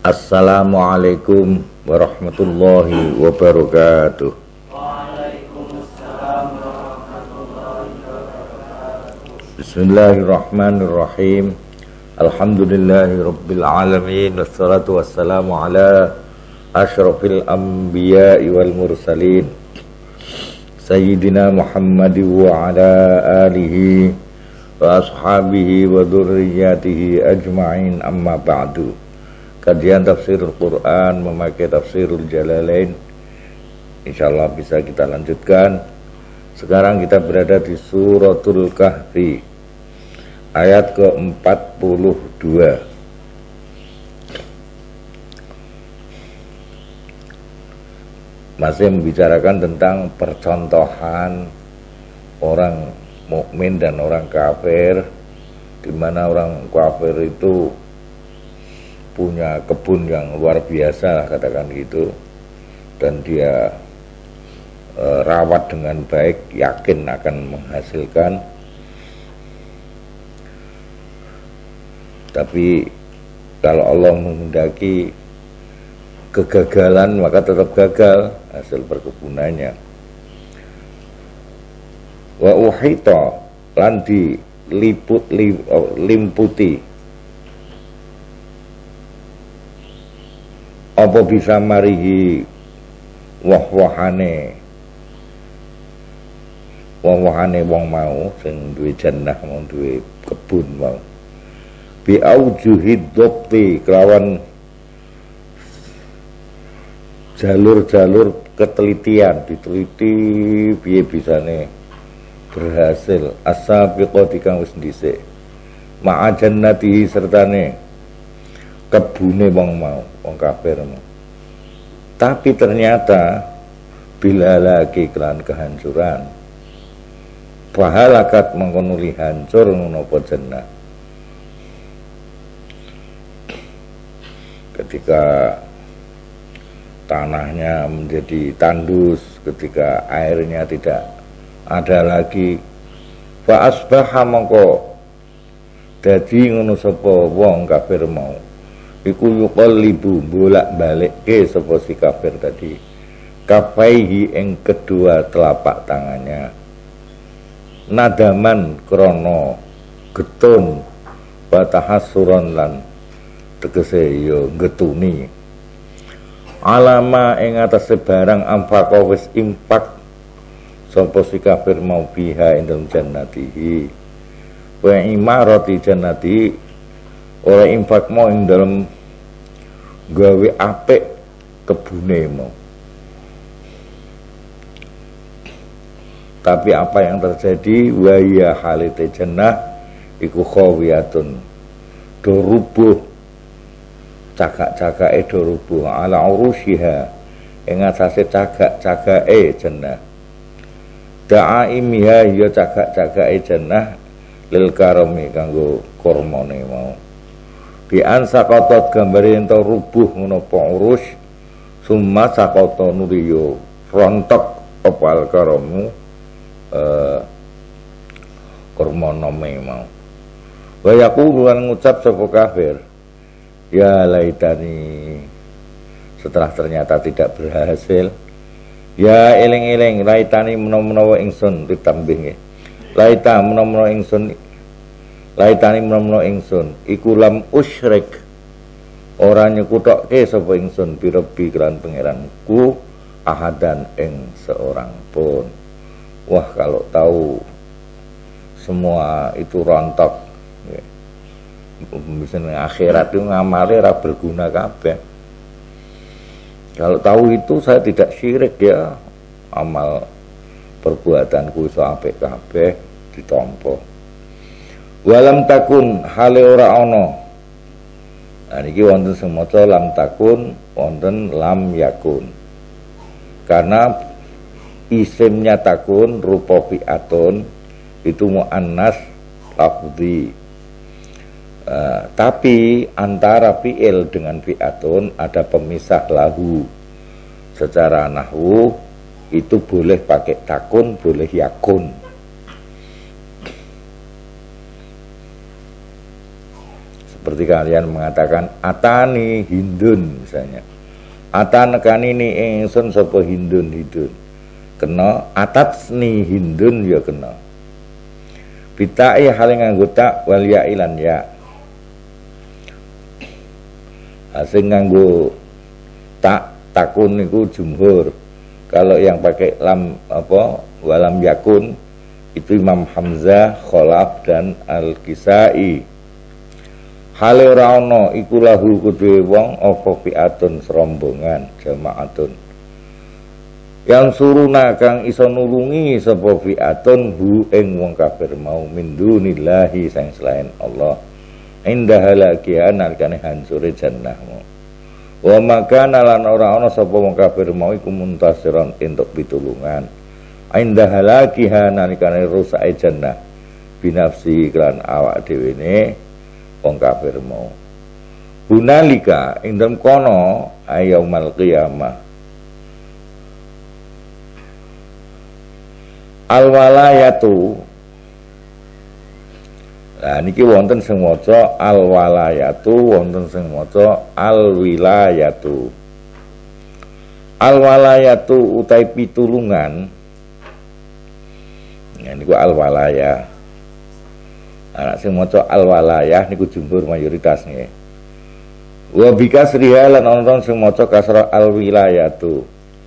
Assalamualaikum warahmatullahi wabarakatuh. Waalaikumsalam warahmatullahi wabarakatuh. Bismillahirrahmanirrahim. Alhamdulillahi rabbil alamin. Wassalatu wassalamu ala asyrafil anbiya'i wal mursalin Sayyidina Muhammad wa ala alihi wa ashabihi wa dhurriyyatihi ajma'in, amma ba'du. Kajian tafsirul Quran memakai tafsirul Jalalain insyaallah bisa kita lanjutkan. Sekarang kita berada di suratul Kahfi ayat ke-42. Masih membicarakan tentang percontohan orang mukmin dan orang kafir, di mana orang kafir itu punya kebun yang luar biasa, katakan gitu, dan dia rawat dengan baik, yakin akan menghasilkan. Tapi kalau Allah menghendaki kegagalan, maka tetap gagal hasil perkebunannya. Wa uhita, lan limputi apa bisa marihi wahwahane wong mau sing duwe jannah, mau duwe kebun mau, bi aujuhid dokti, kelawan jalur-jalur ketelitian, diteliti piye bisane berhasil, as-sabiqati kang wis dhisik, ma'a jannatihi sertane kebune wong mau, wong kafir mau. Tapi ternyata bila lagi kelan kehancuran, bahalakat mengkonuli hancur ngono jannah. Ketika tanahnya menjadi tandus, ketika airnya tidak ada lagi, fa asbaha mongko dadi ngono sapa wong kafir mau, iku yuqallibu bolak-balikke sapa si kafir tadi, kafaihi ing kedua telapak tangannya, nadaman krono getun, batahasuron lan tegese yo getuni, alama ing atase barang amfaqo wis impak sapa si kafir mau biha ing dalem jannatihi, wa imarati jannati, ora infak mau ing dalem gawe apik kebune mau. Tapi apa yang terjadi, wa ya halite jannah iku khawiyatun, do rubuh, cagak-cagake do rubuh, ala urushiha ing atase cagak-cagake jannah, da'aimiha ya cagak-cagake jannah, lil karami kanggo kormone mau, bi an saqatat gambare ento rubuh ngono apa urus, summa saqata nuriyo rontok opal karamu kormonome mau. Wa yaqulu lan ngucap sapa kafir, ya laitani, setelah ternyata tidak berhasil, ya eling-eling, laitani menawa ingsun, ditambih laita menawa ingsun, laitani menawa ingsun iku lam usyrik, ora nyekutokke sapa ingsun birebbi kelan pangeranku, ahadan ing seorang pun. Wah, kalau tahu semua itu rontok, misalnya akhirat itu ngamale ora berguna kabeh. Kalau tahu itu saya tidak syirik, ya amal perbuatanku iso apik kabeh ditampa. Walam takun hale ora ana. Nah niki wonten sing maca lam takun, wonten lam yakun. Karena isimnya takun rupa fi'atun itu muannas lafzi. Tapi antara fi'il dengan fi'atun ada pemisah lahu. Secara nahwu itu boleh pakai takun, boleh yakun. Seperti kalian mengatakan atani Hindun misalnya. Atanekani ni ingsun sapa Hindun kena, atatsni Hindun ya kena. Bitai hal nganggo tak wal ya ilan ya. Sing nganggo takun niku jumhur. Kalau yang pakai lam walam yakun itu Imam Hamzah, Khalaf dan Al-Kisai. Hale ora ana iku lahu kuduwe wong apa fi'atun serombongan jamaatun. Yang suruna kang iso nulungi sapa fi'atun hu ing wong kafir mau min dunillahi sang selain Allah. Indah halakian nalikane hancure jannahmu. Wa makana lan ora ana sapa wong kafir mau iku muntasiron entuk pitulungan. Indah halakiha nalikane rusake jannah binafsi kelan awak dhewe ne wong kafir mau. Hunalika ing dalem kono yaumul qiyamah al-walayatu. Nah niki wonten sing maca al-walayatu, wonten sing maca al-wilayatu. Al-walayatu utai pitulungan. Nah niku al-walayah. Anak sing maca al-walayah niku jumhur mayoritas nggih. Wa bikasriha lan ana sing maca kasra al-wilayatu.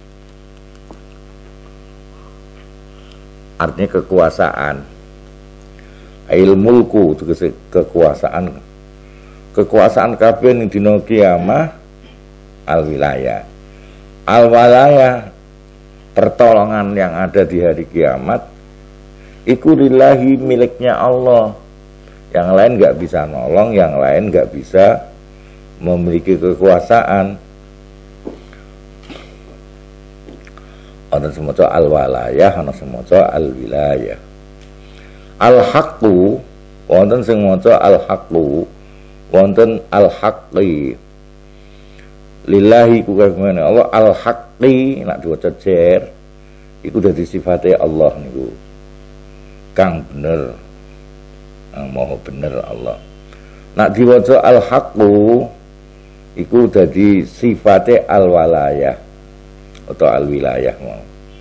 Artinya kekuasaan. Ilmulku tegese kekuasaan. Kekuasaan kabeh ning dina kiamah al-wilayah. Al-walayah pertolongan yang ada di hari kiamat iku lillahi miliknya Allah. Yang lain nggak bisa nolong, yang lain nggak bisa memiliki kekuasaan. Ana semoco al-walayah, ana semoco al-wilayah. Al-haqqu, wonten sing maca al-haqqu, wonten al-haqqi. Lillahi ku kagungane Allah, al-haqqi nek diwaca jer iku dadi sifate Allah niku. Kang bener, maha bener Allah. Nak diwaca al-haqqu iku dadi sifate al-walayah atau al-wilayah mau.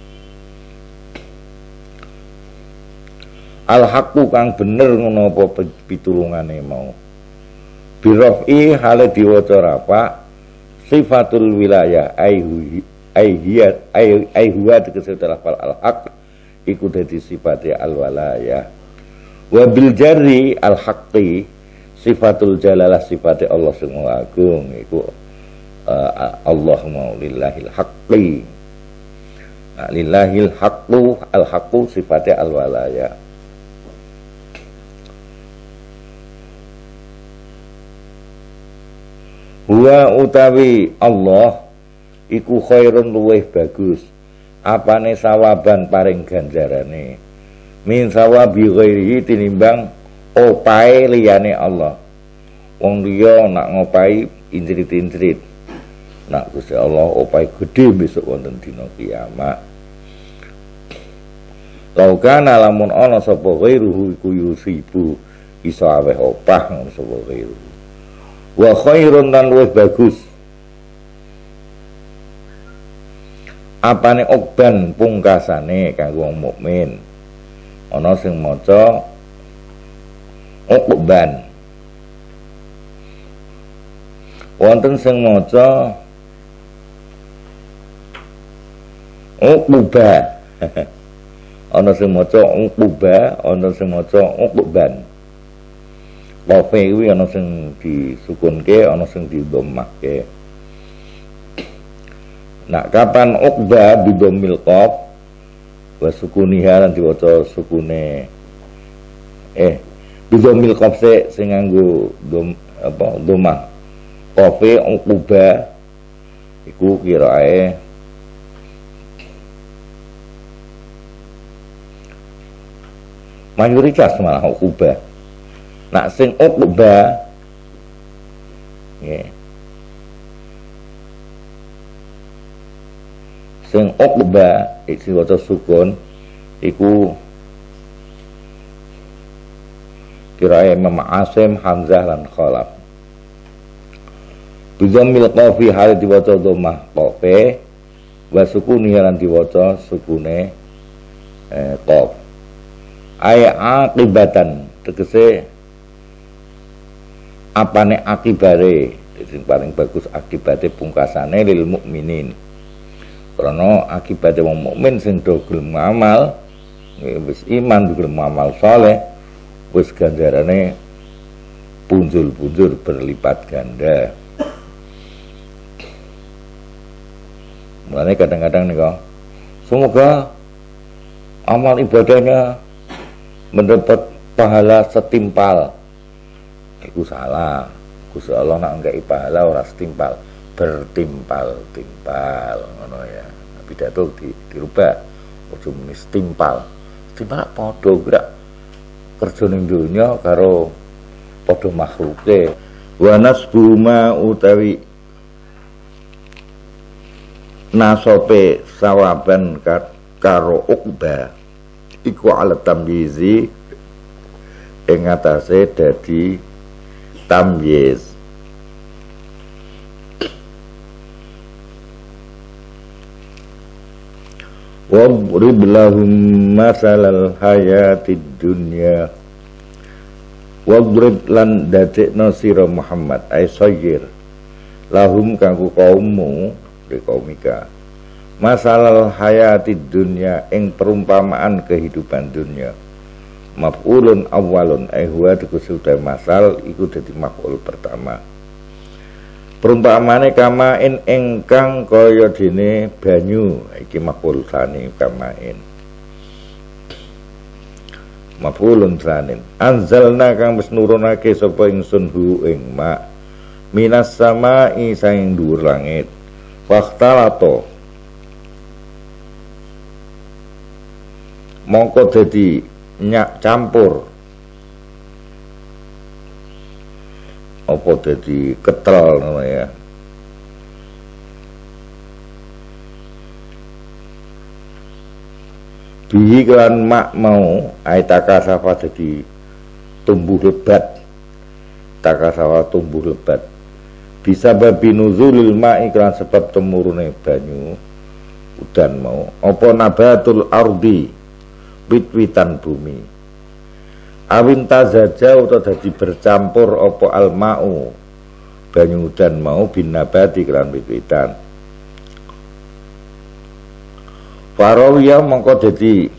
Al-haqqu kang bener ngono apa pitulungane mau. Birofi hale diwaca rafa sifatul wilayah aihuwa tegese lafal al-haq iku dadi sifate al-walayah. Wa bil jarri al-haqqi sifatul jalalah sifate Allah sing agung iku Allahumma lillahil haqqi. Nah, lillahil haqqu al-haqqu sifate al-walayah. Huwa utawi Allah iku khairun luweh bagus. Apane sawaban paring ganjarane min sawabi ghairihi tinimbang opae liyane Allah. Wong liya nak ngopai injrit-injrit, nak Gusti Allah opae gedhe besok wonten dina kiamat. Laukana lamun ana sapa ghairuhu iku yusibu iso aweh opah ngono sapa ghairuhu. Wa khairun lan luwih bagus apane oban pungkasane kanggo wong mukmin. Ana sing maca oban, wonten sing maca uquba. Ana sing maca uquba, ana sing maca uquban. Kofe kuwi ana sing disukunke, ana sing didhammake. Nah, kapan uqba bidomil qaf wa sukuniha lan diwaca sukune bidomil qaf sing nganggo dhammah. Kofe uquba iku kirae mayoritas malah uquba. Nak sing uqba nggih. Sing uqba iki waca sukun iku kirae Imam Asim, Hamzah lan Khalaf. Bidhammil qafi hal diwaca dhammah qafe wa sukuni lan diwaca sukune qaf. Ay akibatan tegese apane akibare sing paling bagus akibate pungkasane lil mukminin. Karena akibate wong mukmin sing do gelem ngamal wis iman gelem ngamal saleh wis ganjarane punjul-punjul berlipat ganda. Mulane kadang-kadang nih kok, semoga amal ibadahnya mendapat pahala setimpal. Iku salah. Gusti Allah nak nggae pahala ora setimpal, bertimpal-timpal ngono ya. Pidato dirubah. Ojo muni setimpal. Setimpal padha gerak kerja ning donya karo padha makhluke. Wa nasbu ma utawi nasope sawaban karo ukba iku ala tamyizi ing atase dadi tamyiz. Wadrib lahum masalal hayatid dunya wadrib lan dadekno sira Muhammad ay sayyir lahum kanggo kaummu di kaumika masalal hayatid dunya ing perumpamaan kehidupan dunia. Maf'ulun awalun huwa tegese masal iku dadi maf'ul pertama. Perumpamane kamain ingkang kaya dene banyu iki maf'ul tsani kamain. Maf'ulun tsanin anzalna kang wis nurunake sapa ingsun hu ing ma minas samai saing dhuwur langit. Waktalato mongko dadi nyak campur apa dadi ketel ngono ya. Bihi kelan mak mau ai takasafa dadi tumbuh lebat. Takasafa tumbuh lebat. Bisa babi nuzulil ma'i kelan sebab temurune banyu udan mau apa nabatul ardi wit-witan bumi awin tazaja utawa dadi bercampur apa alma'u banyu udan mau bin nabati kelan wit-witan farawiya mongko dadi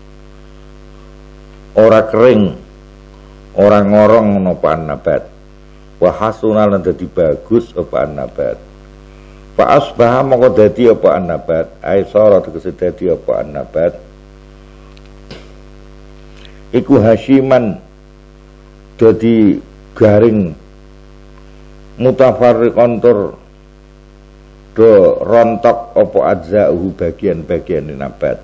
ora kering ora ngorong napa nabat wa hasuna lan dadi bagus apa nabat fa asbaha mongko dadi apa nabat ai sara tegese dadi apa nabat iku hasyiman dadi garing mutafarriqan tur do rontok apa ajza'uhu bagian-bagian nabat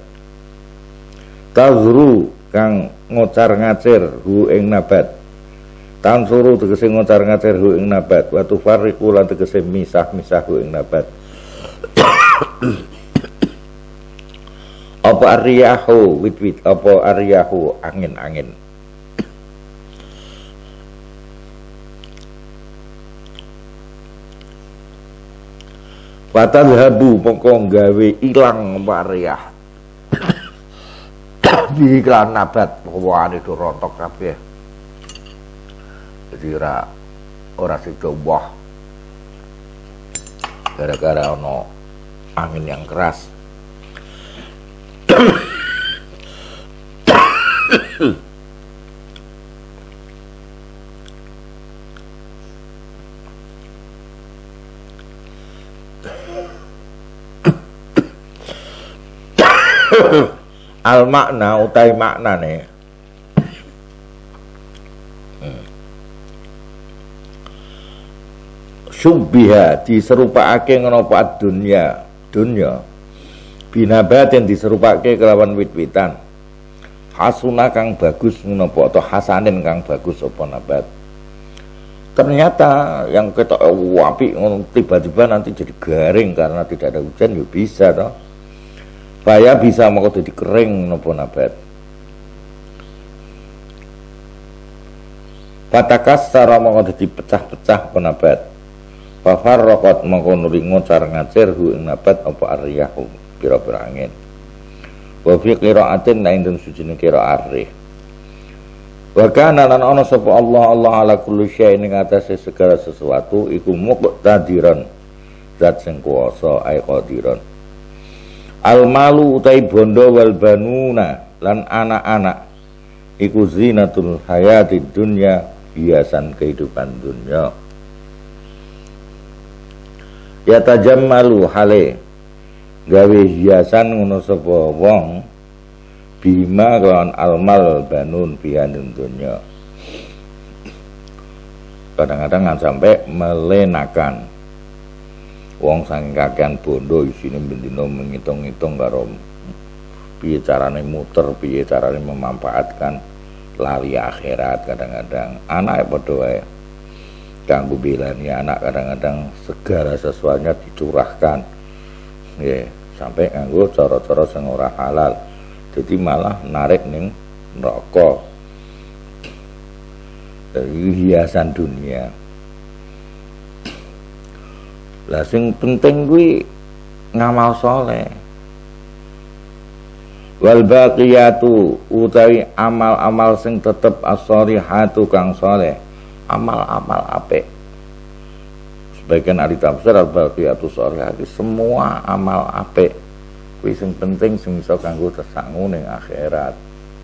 tazru kang ngocar-ngacir hu ing nabat tan suruh tegese ngocar-ngacir hu ing nabat wa tufarriqu lan tegese misah-misah hu ing nabat apa ariyahu wit-wit apa ariyahu angin-angin fatadhabu mongko gawe ilang apa ariyah di iklan nabat pokoknya itu rontok kabeh. Jadi ora sida wah gara-gara ono angin yang keras. Al makna utai maknane syubbiha diserupake ngono apa dunya binabatin diserupake kelawan wit-witan hasuna kang bagus ngono apa atau hasanin kang bagus apa nabat. Ternyata yang ketok apik ngono tiba-tiba nanti jadi garing karena tidak ada hujan ya bisa toh. Baya bisa mau jadi kering nopo nabat. Patakas secara mau jadi pecah-pecah penabat. Fafarraqat mongko nuringo cara ngacir hu ing nabat apa arriyahu pira-pira angin. Wa fi qira'atin lain den sujine qira'ah rih. Wa kana lan ana sapa Allah ala kulli syai'in ing atase segala sesuatu iku muqtadiran zat sing kuwasa ai qadiran. Al malu utai bondo wal banuna lan anak-anak iku zinatul hayatid dunya, hiasan kehidupan dunia. Ya tajammalu hale gawe hiasan ngono sapa wong bima kelawan almal banun bianun dunya. Kadang-kadang kan sampai melenakan wong saking kakean bondo isine bendina menghitung-hitung karo piye carane muter, piye carane memanfaatkan lali akhirat. Kadang-kadang anak padha wae kanggo belani anak, kadang-kadang segala sesuatunya dicurahkan ya, sampai nganggo cara-cara sing ora halal, jadi malah narik ning neraka. Dari hiasan dunia. Lah sing penting kuwi ngamal soleh. Wal baqiyatu utawi amal-amal sing tetep as-shalihatu kang soleh, amal-amal apik. Sebagian ahli tafsir al-baqiyatu shalihati semua amal apik kuwi sing penting sing iso kanggo tersangu ning akhirat.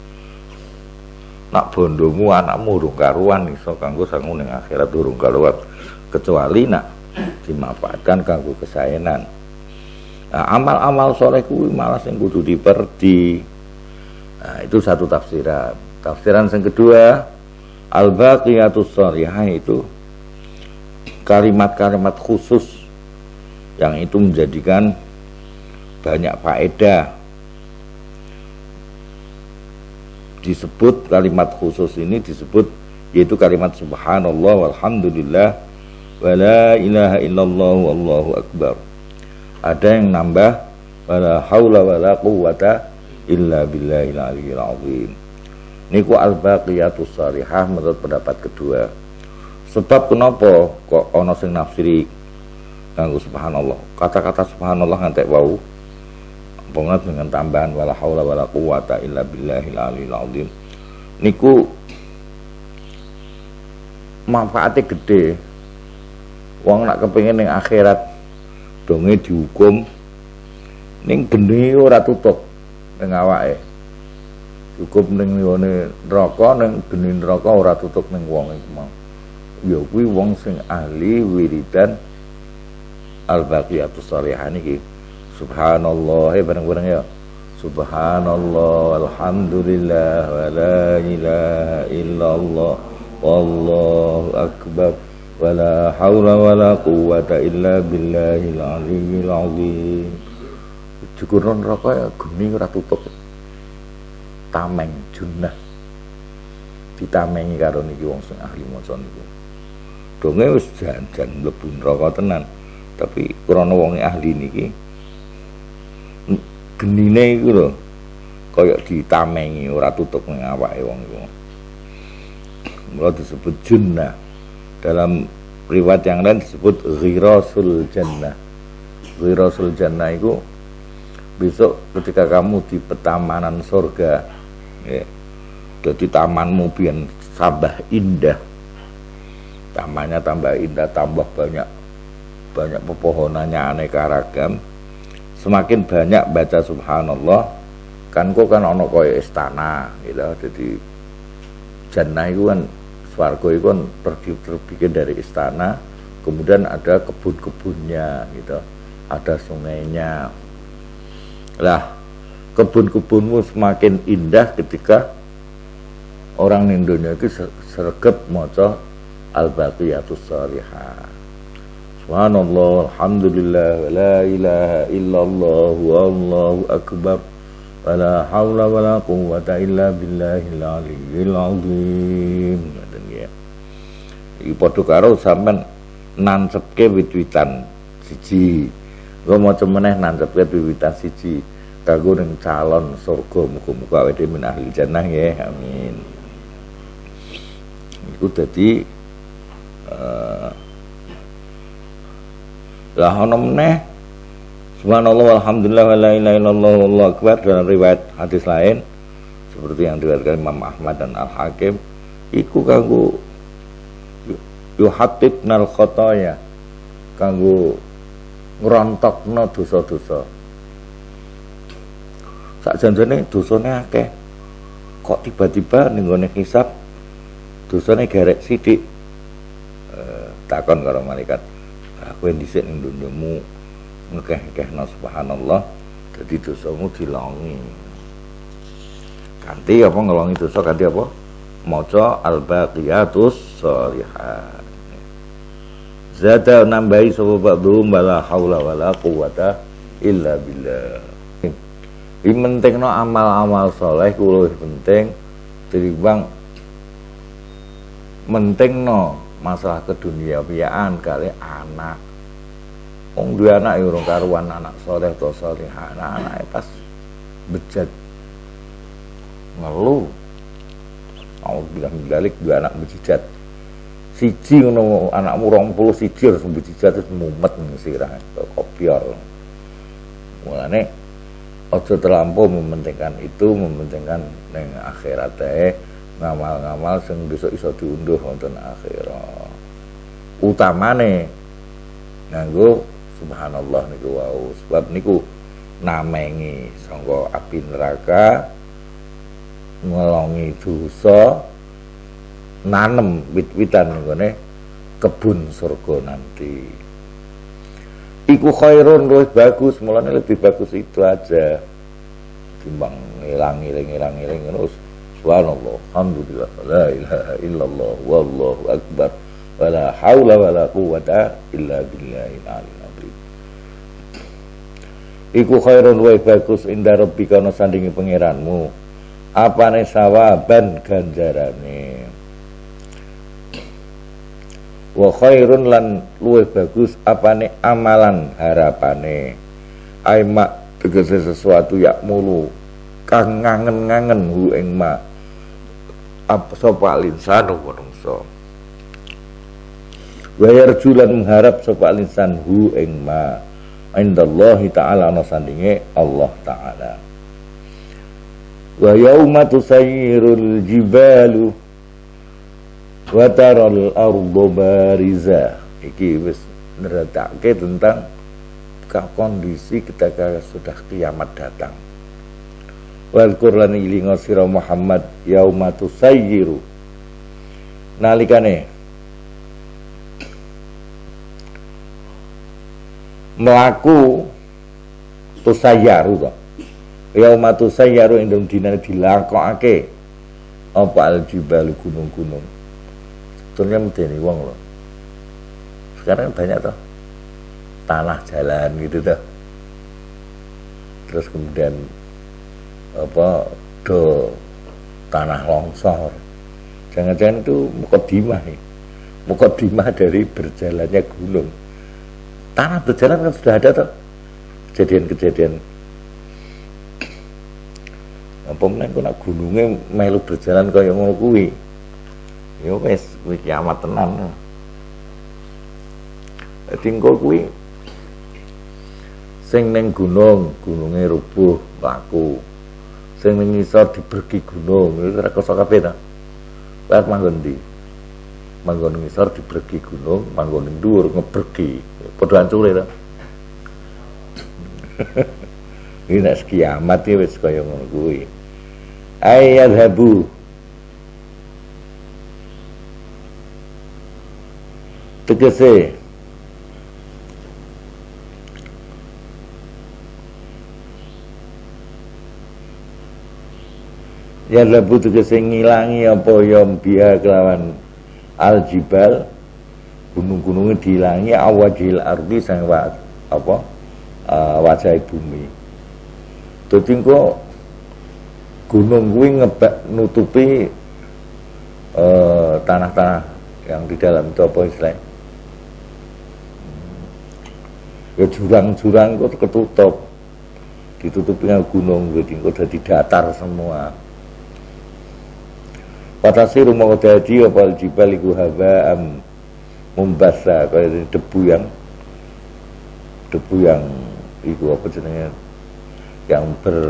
Nak bondomu anakmu urung karuan iso kanggo sangu ning akhirat urung karuan, kecuali nak dimanfaatkan kanggo kesaenan. Nah, amal-amal soleh kuwi malah sing kudu diperdi. Nah, itu satu tafsiran. Tafsiran yang kedua, al-baqiyatus shalihah itu kalimat-kalimat khusus yang itu menjadikan banyak faedah. Disebut kalimat khusus ini disebut yaitu kalimat subhanallah walhamdulillah wala ilaha illallah wallahu akbar. Ada yang nambah wala haula wala quwwata illa billahil aliyyil azim. Niku al-baqiyatus shalihah menurut pendapat kedua. Sebab kenapa kok ana sing nafsiri kanggo subhanallah. Kata-kata subhanallah ngantek wau banget dengan tambahan wala haula wala quwwata illa billahil aliyyil azim. Niku manfaatnya gede. Wong nak kepengin ning akhirat donge dihukum ning geni ora tutup ning awake. Cukup ning ngene neraka, ning geni neraka ora tutup ning wong iku mau. Ya kuwi wong sing ahli wiridan al-baqiyatus shalihah niki. Subhanallah bareng-bareng ya. Subhanallah walhamdulillah wala ilaha illallah wallahu akbar wala haula wala quwwata illa billahil aliyyil azim. Cukup neraka ya geni ora tutup. Tameng junah ditamengi karo niki wong sing ahli maca niku. Donge wis jan mlebu neraka tenan. Tapi krana wong ahli niki genine iku lho kaya ditamengi ora tutup ning awake wong iku. Mula disebut junnah. Dalam riwayat yang lain disebut ghirasul jannah. Ghirasul jannah itu besok ketika kamu di petamanan surga ya, jadi tamanmu biar tambah indah, tamannya tambah indah, tambah banyak pepohonannya aneka ragam. Semakin banyak baca subhanallah kan kok kan ono koyo istana gitu. Jadi jannah itu kan swarga itu kan terbikin dari istana, kemudian ada kebun-kebunnya gitu, ada sungainya. Lah kebun-kebunmu semakin indah ketika orang Indonesia itu sregep maca al-baqiyatus shalihah. Subhanallah alhamdulillah la ilaha illallah wallahu akbar wala haula wala quwwata illa billahil aliyyil azim. Iki padha karo sampean nancepke wit-witan siji. Engko maca meneh nancepke wit-witan siji kanggo ning calon surga, muga-muga awake dhewe min ahli jannah nggih. Amin. Iku dadi Lah ana meneh subhanallah walhamdulillah wala ilaha illallah wallahu akbar dalam riwayat hadis lain seperti yang diriwayatkan Imam Ahmad dan Al-Hakim iku kanggo yuhatibnal khotoya kanggo ngrontokno dosa-dosa. Sakjanjane dosane akeh. Kok tiba-tiba ning gone hisab dosane garek sithik. Takon karo malaikat, kowe dhisik ning dunyamu ngekeh-kehno subhanallah, dadi dosamu dilongi. Kanthi apa ngelongi dosa kanthi apa? Maca al-baqiyatus sholihat. Zada nambahi sapa ba'dhum wala haula wala quwata illa billah. Iki pentingno amal-amal saleh kuwi luwih penting tinimbang mentingno masalah keduniawiaan kali anak. Wong duwe anak ya urung karuan anak saleh to salihah. Anake pas bejat ngeluh. Mau bilang balik dua anak bejat. Siji ngono anakmu 20 siji harus bejat terus mumet ning sirah kopior. Mulane aja terlampau mementingkan itu, mementingkan ning akhirat ngamal-ngamal sing besok iso diunduh wonten akhirat. Utamane nganggo subhanallah niku wau, sebab niku namengi sangka api neraka, ngelongi dosa, nanem wit-witan nggone kebun surga nanti. Iku khairun luwih bagus, mulane lebih bagus itu aja timbang ngilang-ilang terus subhanallah alhamdulillah la ilaha illallah wallahu akbar wala haula wala quwata illa billahil aliyil azim. Iku khairun luwih bagus inda rabbika ana sandingi pangeranmu apane sawaban ganjarane wa khairun lan luwih bagus apane amalan harapane aimak tegese sesuatu yak mulu kang ngangen-ngangen hu ing ma apa sapa linsanu manungsa wa yarjulan mengharap sapa linsan hu ing ma indallahi ta'ala ana sandinge Allah ta'ala. Wa yauma tusayyirul jibalu wa taral ardu bariza. Iki wis neratake tentang kondisi ketika sudah kiamat datang. Wal Qur'an ilinga sira Muhammad yauma tusayyiru nalikane melaku tusayyaru to yauma tusayyaru ing dinane dilakokake apa aljibalu gunung-gunung. Sebetulnya medeni wong lho. Sekarang banyak toh tanah jalan gitu toh. Terus kemudian apa do tanah longsor. Jangan-jangan itu mukodimah dari berjalannya gunung. Tanah berjalan kan sudah ada toh kejadian-kejadian. Apa meneh kok gununge melu berjalan kaya ngono kuwi. Ya wis kuwi kiamat tenan. Dadi engko kuwi sing ning gununge rubuh laku. Sing ning ngisor diberki gunung, itu ora koso kabeh ta. Lah manggon ndi? Manggon ngisor diberki gunung, manggon ning dhuwur ngeberki. Padha ancure ta. Iki nek kiamat iki wis kaya ngono kuwi. Ayyadhabu tegese ya labu tegese ngilangi apa yom biha kelawan aljibal gunung-gunungnya dihilangi awajil ardi sang apa wajah bumi. Dadi engko gunung kuwi ngebak nutupi tanah-tanah yang di dalam itu apa istilahnya ya jurang-jurang kok ketutup ditutupi dengan gunung jadi kok jadi datar semua. Patasiru mau jadi apa jibal iku haba'am mumbasa kaya debu yang debu yang iku apa jenenge yang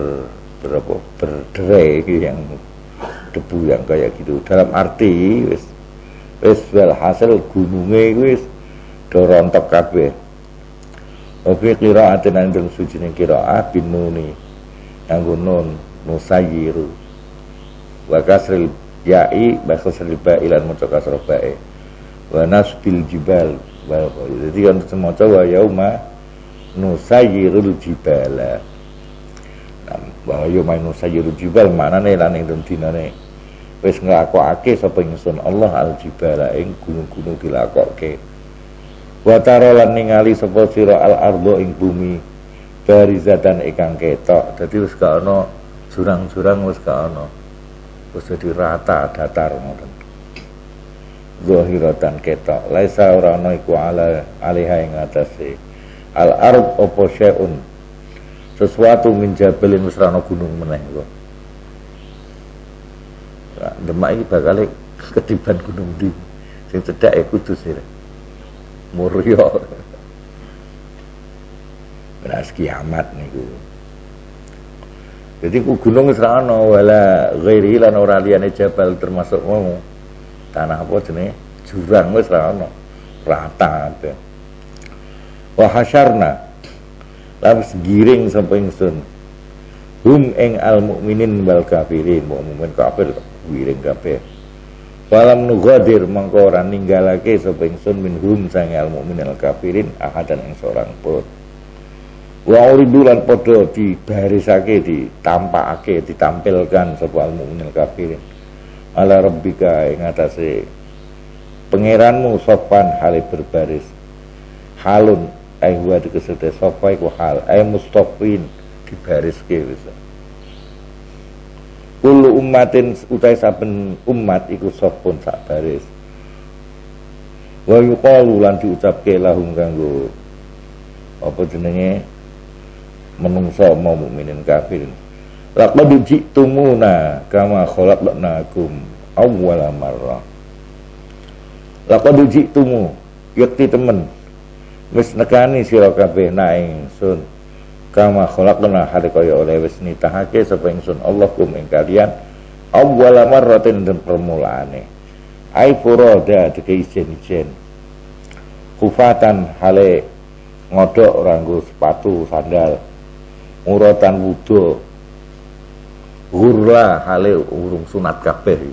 berderai yang debu yang kayak gitu, dalam arti wis hasil gununge wis do rontok kabeh. Oke qiraatin nang dalem suci ning qiraat binuni nganggo nun musayyiru wa kasril ya'i wa kasril ba'i lan maca kasra ba'i wa nasbil jibal. Jadi kan maca wa yauma nusayyirul jibala. Wa yauma nusayyirul jibal maknane lan ing dinane wis nglakokake sapa ingsun Allah al jibala ing gunung-gunung dilakokke. Wa tarolan ningali sapa sira al ardo ing bumi barizatan ikang ketok. Dadi wis gak ana jurang-jurang, wis gak ana, wis dadi rata datar ngoten. Zahiratan ketok laisa ora ana iku ala alaiha ing atase al ard apa syai'un sesuatu min jabalin wis ana gunung meneh kok. Nah, Demak iki bakal ketiban gunung ndi sing cedhake Kudus iki. Muryo beras kiamat niku. Jadi ku gunung wis ra ana wala ghairi lan ora liyane jabal termasuk mau tanah apa jenenge jurang wis ra ana rata kabeh. Wa hasyarna lan giring sapa ingsun hum ing al mukminin wal kafirin, mukmin kafir giring kabeh. Walam nugadir mangko ora ninggalake sapa ingsun minhum sang al mukmin al kafirin ahadan ing seorang pun. Wa uridu lan padha dibarisake, ditampakake, ditampilkan sapa al mukmin al kafirin ala rabbika ing atase pangeranmu sopan hale berbaris. Halun ai wa dikesete sapa iku hal ai mustaqin dibariske wis. Kullu ummatin utai saben umat iku sopun sak baris. Wa yuqalu lan diucapke lahum kanggo apa jenenge menungso mau mukminin kafirin. Laqad ji'tumuna kama khalaqnakum awwala marrah. Laqad ji'tumu yakti temen wis nekani sira kabeh nak ingsun kama khalaqna hale kaya oleh wis nitahake sapa ingsun Allah kum ing kalian awwala marratin den permulaane ai furada dike ijen-ijen kufatan hale ngodok ranggo sepatu sandal muratan wudo hurla hale urung sunat kabeh.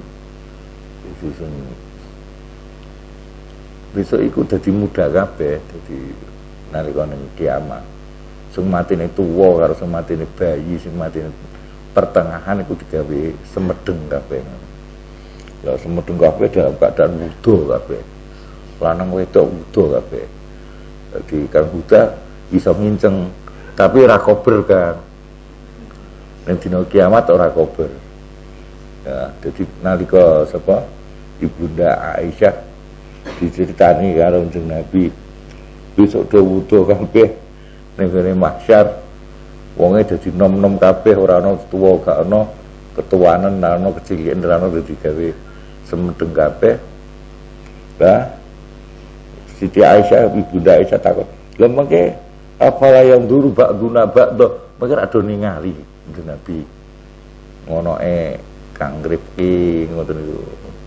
Besok iku dadi muda kabeh, dadi nalika ning kiamat sing matine tuwa karo sing matine bayi, sing matine pertengahan iku digawe semedeng kabeh. Ya semedeng kabeh dalam keadaan wudo kabeh. Lanang wedok wudo kabeh. Jadi Kang Buddha bisa nginceng tapi ora kober kan. Ning dina kiamat ora kober. Ya, jadi nalika sapa Ibunda Aisyah diceritani karo Kanjeng Nabi besok do wudo kabeh ning gone mahsyar wonge dadi nom-nom kabeh, ora ana tuwa gak ana ketuanen, ora ana keciliken, ora ana dadi gawe semedeng kabeh. Lah Siti Aisyah, Ibunda Aisyah takut, "Lha mengke apala yang dulu ba'duna ba'do?" Mengke ado ningali Nabi. Ngono Kang Rifki ngoten niku.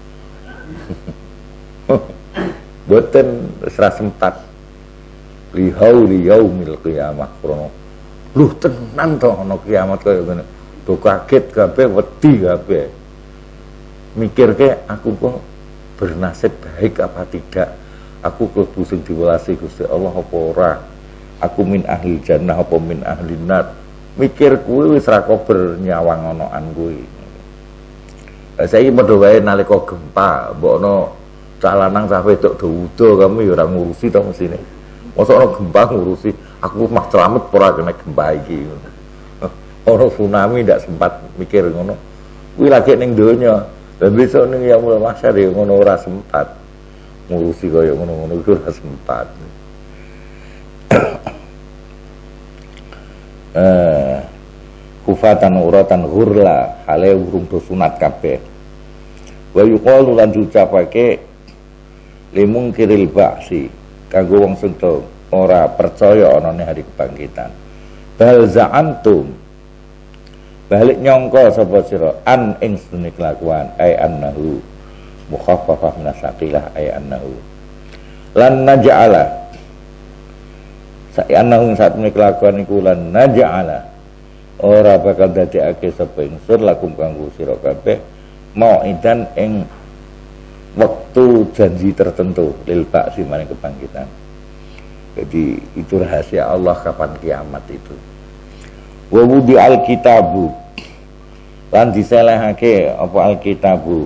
Boten ora sempat lihauli yaumil qiyamah krono luh tenan to ana kiamat kaya ngene do kaget kabeh wedi kabeh mikirke aku kok bernasib baik apa tidak, aku klebu sing diwelasi Gusti Allah apa ora, aku min ahli jannah apa min ahli nar, mikir kuwi wis ra kober nyawang onoan kuwi. Saiki padha wae nalika gempa mbokno cah lanang cah wedok do wudo kamu ya ora ngurusi to mesine. Masa ana gempa ngurusi, aku mah selamat ora kena gempa iki. Ora tsunami ndak sempat mikir ngono. Kuwi lagi ning donya. Lah besok ning yaumul mahsyar ya ngono ora sempat. Ngurusi kaya ngono-ngono iku ora sempat. Kufatan uratan ghurla hale urung do sunat kabeh. Wa yuqalu lan diucapake limung kiril ba'si kanggo wong sing ora percaya anane hari kebangkitan. Bal za'antum, balik nyongko sapa sira an ing sedune kelakuan ay annahu mukhaffafah min asaqilah ay annahu lan naj'ala annahu saat menika kelakuan iku lan naj'ala ora bakal dadekake sapa ingsun lakum kanggo sira kabeh mau'idan ing waktu janji tertentu lil ba'si maring kebangkitan. Jadi itu rahasia Allah kapan kiamat itu. Wa wudi alkitabu lan diselehake apa alkitabu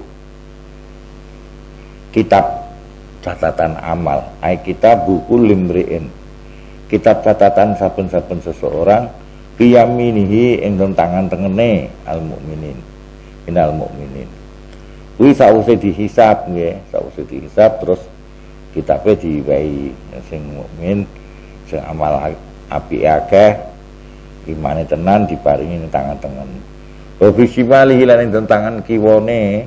kitab catatan amal ai kitabu kulimriin kitab catatan saben-saben seseorang biyaminihi ing tangan tengene al mukminin minal mukminin kuwi sawise dihisab nggih sawise dihisab terus kitabe diwehi sing mukmin sing amal apik akeh imane tenan diparingi ning tangan tengen. Wa fi shimalihi lan ing tangan kiwane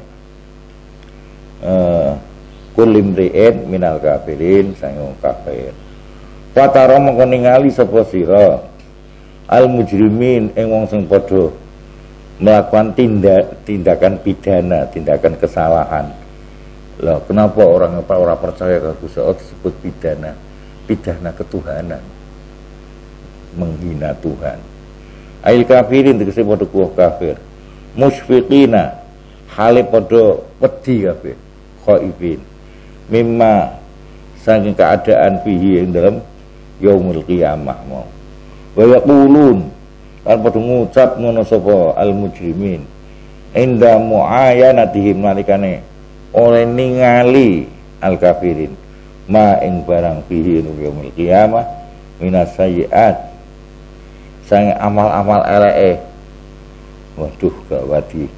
kulimriin minal kafirin sang kafir. Patara mongko ningali sapa sira al mujrimin ing wong sing padha melakukan tindakan pidana, tindakan kesalahan. Lah kenapa orang percaya kalau Gusti Allah disebut pidana? Pidana ketuhanan. Menghina Tuhan. Ail kafirin tegese padha kuwi kafir. Musyfiqina hale padha wedi kabeh. Khaifin. Mimma saking keadaan fihi ing dalam yaumul qiyamah mau. Wa yaqulun lan padha ngucap ngono sapa al mujrimin. Inda muayanatihim nalikane oleh ningali al kafirin ma ing barang fihi yaumul qiyamah minas sayyiat sang amal-amal eleke. Waduh gawati.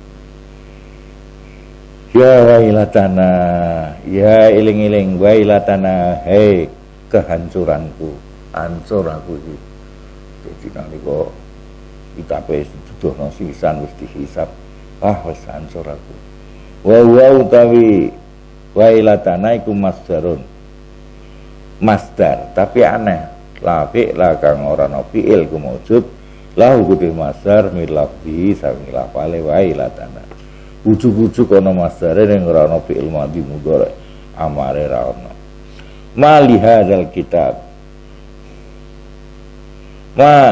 Ya wailatana, ya iling-iling wailatana, hei kehancuranku, hancur aku iki. Jadi nalika kitabe dudono sisan wis dihisab, wis hancur aku. Wa utawi wailatana iku masdarun. Masdar, tapi aneh. Lafi lakang ora ana fi'il ku maujud lahu kudu masdar milafzi sami lafale wailatana. Ujug-ujug ana masdare ning ora ana fi'il madhi mudhari amare ra ana. Mali hadzal kitab. Ma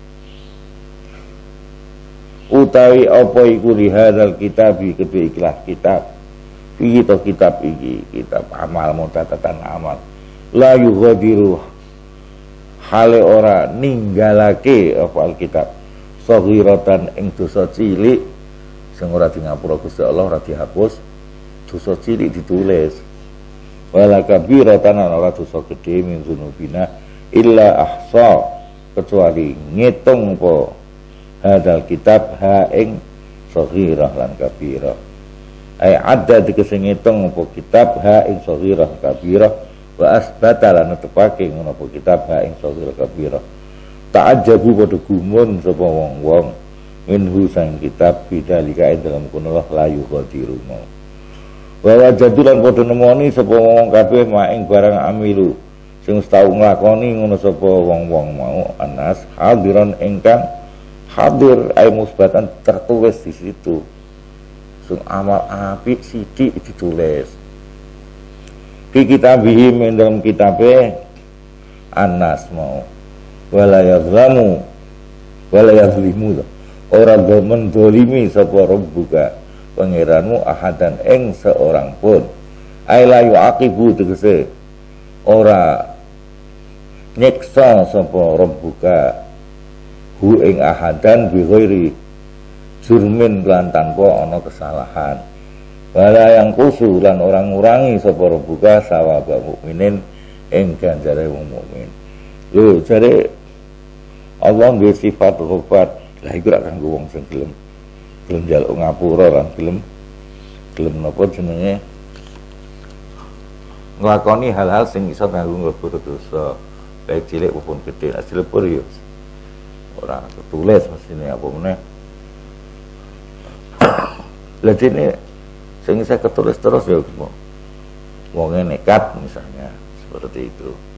utawi apa iku li hadzal kitab kedhe ikhlas kitab. Iki to kitab iki, kitab amal catatan amal. La yughadiru hale ora ninggalake apa alkitab saghiratan ing dosa cilik sing ora di ngapura Gusti Allah ora dihapus dosa cilik ditulis wala kabiratan ora dosa gedhe min dzunubina illa ahsa kecuali ngitung apa hadal kitab ha ing saghirah lan kabirah ai ada dikese ngitung apa kitab ha ing saghirah kabirah wa asbata lan tepake ngono apa kitab ha ing saghirah kabirah ta'ajjabu padha gumun sapa wong-wong minhu sang kitab bidzalika dalam kunolah layu qadiru mau wa wajadu lan padha nemoni sapa wong kabeh maing barang amilu sing tau nglakoni ngono sapa wong-wong mau anas hadiran ingkang hadir ay musbatan tertulis di situ sing amal apik sithik ditulis fi kitabihim dalam kitabe anas mau wala yazlamu wala yazlimu ora mendolimi sapa rabbuka pangeranmu ahadan ing seorang pun ai la yuaqibu tegese ora nyiksa sapa rabbuka hu ing ahadan bi ghairi jurmin lan tanpa ana kesalahan wala yang kusu lan orang ngurangi sapa rabbuka sawaba mukminin ing ganjare wong mukmin. Lho jare Allah nggih sifat ghafar. Lah iku rak kanggo wong sing gelem njaluk ngapura lan gelem napa jenenge nglakoni hal-hal sing iso kanggo nglepur dosa baik cilik maupun gedhe. Asile pur yo ora ketulis mestine apa meneh. Lah dene sing saya ketulis terus ya wong nekat misalnya seperti itu.